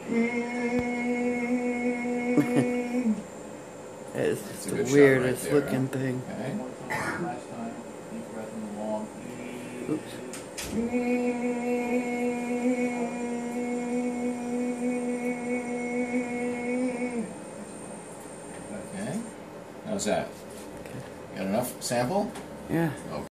It's just the weirdest looking thing. Okay. Last time. Deep breath in the long. Oops. Okay. How's that? Okay. Got enough sample? Yeah. Okay.